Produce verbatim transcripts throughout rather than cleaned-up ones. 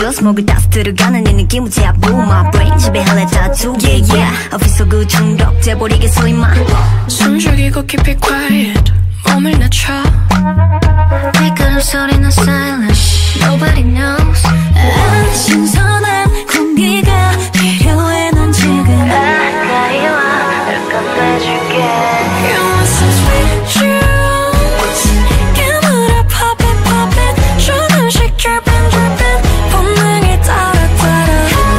juice 목을 따스 들어가는 이 느낌 무지야 boom my brain 집에 할래 tattoo yeah yeah 어디서 그 중독 돼버리게 소리만 숨 죽이고 keep it quiet 몸을 낮춰 발걸음 소리는 silent nobody knows 아, 신선한 공기가 필요해 넌 지금 가까이 와 널 건네줄게 You want some sweet juice 깨물어 pop it pop it 조금씩 dripping dripping 본능을 따라 따라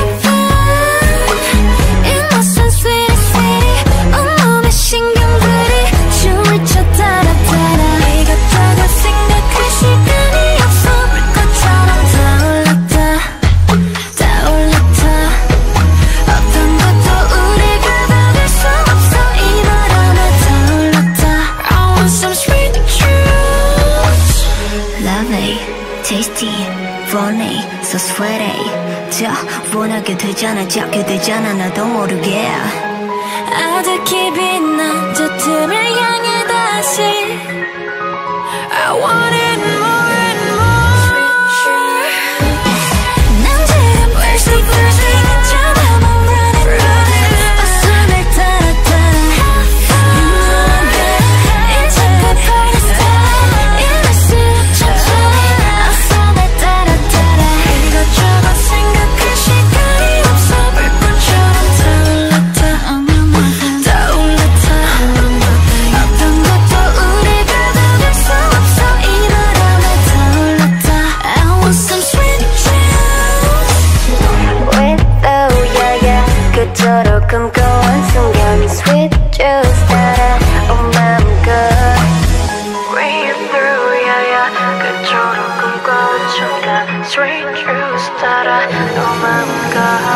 Innocent sweetie sweetie 온몸의 신경들이 춤을 춰 따라 따라 이것저것 생각할 시간이 없어 불꽃처럼 타올랐다 타올랐다 어떤 것도 우리가 받을 수 없어 이 바람에 타올랐다 I want some sweet juice Lovely, tasty, funny, so sweaty 더 원하게 되잖아 잡게 되잖아 나도 모르게 아득히 빛난 저 틈을 향해 다시 I want it more and more 난 지금 thirsty thirsty 잠깐만 running running 어서 날 따라 따라 이제 그 party start 이럴수록 천천히 어서 날 따라 따라 이것저것 생각할 시간이 없어 불꽃처럼 타올랐다 타올랐다 어떤 것도 우리가 받을 수 없어 이 바람에 타올랐다 I want some sweet juice With oh yeah yeah 그토록 꿈꿔온 순간이 sweet juice 따라온 마음껏 Breathe through yeah yeah 그토록 꿈꿔온 순간 sweet juice 따라온 마음껏